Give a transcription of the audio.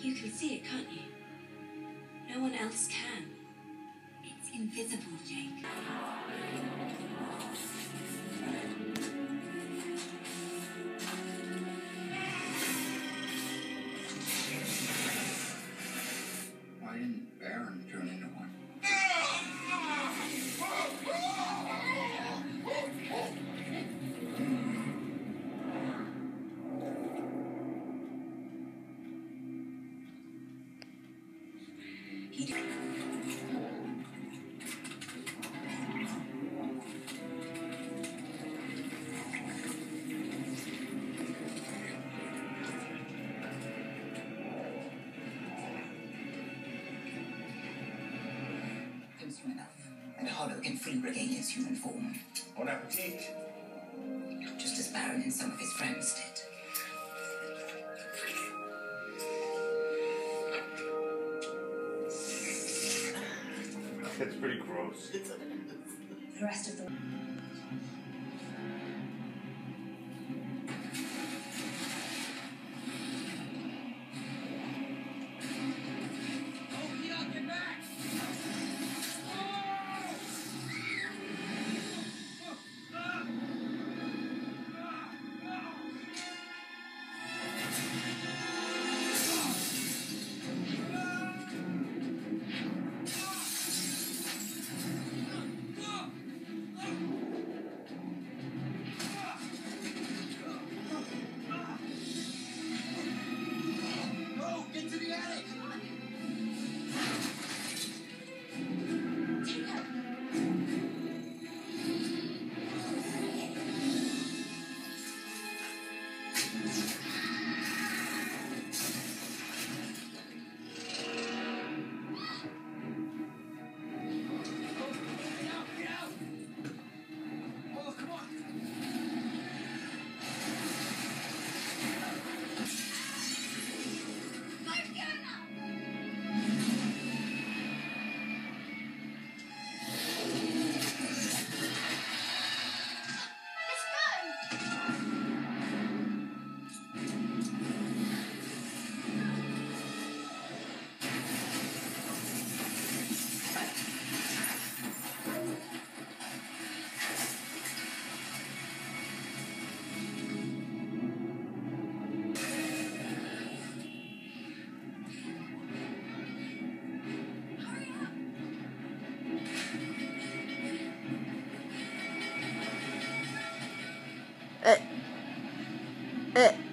You can see it, can't you? No one else can. It's invisible, Jake. Why didn't Baron turn into one? He did. Soon enough, and Hollow can fully regain his human form. Bon appetit. Just as Baron and some of his friends did. That's pretty gross. The rest of the... Eh.